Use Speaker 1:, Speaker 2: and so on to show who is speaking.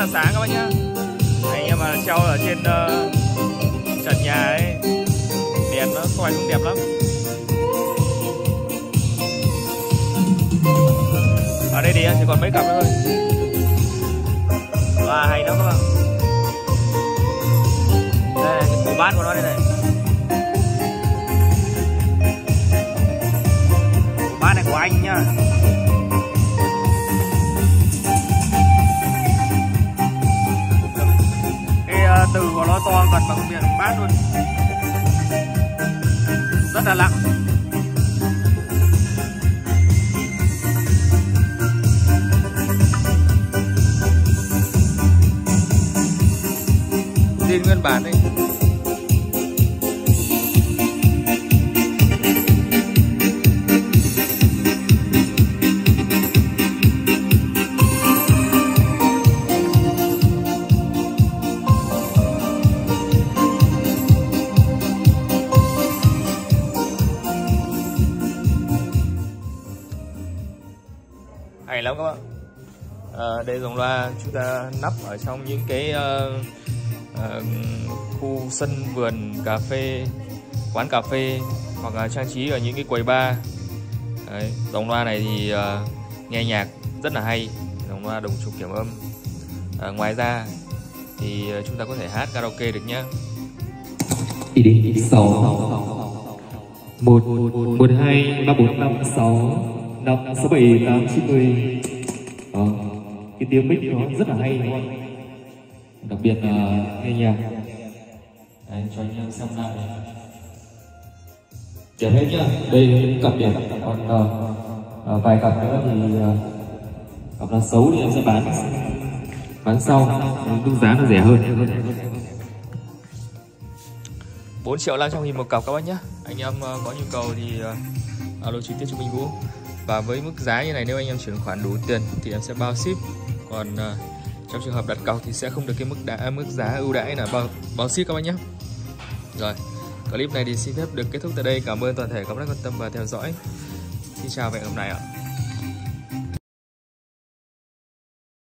Speaker 1: là sáng các bác nhá. Anh em mà treo ở trên trần nhà ấy, đèn nó soi cũng đẹp lắm. Ở đây thì chỉ còn mấy cặp nữa thôi. Và hay lắm các bạn. Đây là cái bộ bát của nó đây này. Bộ bát này của anh nhá. Cái từ của nó to gần bằng miệng bát luôn. Rất là nặng. Zin nguyên bản đây. Hay lắm các bạn. Đây dòng loa chúng ta nắp ở trong những cái khu sân vườn cà phê, quán cà phê, hoặc là trang trí ở những cái quầy bar. Đấy, dòng loa này thì nghe nhạc rất là hay, dòng loa đồng trục kiểm âm. Ngoài ra thì chúng ta có thể hát karaoke được nhé.
Speaker 2: ID 6 1 1 2 3 4 5 6 5 6 7 8 9 10. Cái tiếng mic nó rất là hay đúng không? Đặc biệt là nghe nhạc. Đấy, cho anh em xem lại. Đẹp hết nhá. Đây là những cặp đẹp. Còn vài cặp nữa thì cặp là xấu thì em sẽ bán sau. Lúc giá nó rẻ hơn.
Speaker 1: 4 triệu 500.000 một cặp các bác nhé. Anh em có nhu cầu thì alo trực tiếp cho Minh Vũ. Và với mức giá như này, nếu anh em chuyển khoản đủ tiền thì em sẽ bao ship. Còn trong trường hợp đặt cọc thì sẽ không được cái mức giá ưu đãi là bao ship các bác nhé. Rồi, clip này thì xin phép được kết thúc tại đây. Cảm ơn toàn thể các bác đã quan tâm và theo dõi. Xin chào và hẹn gặp lại ạ.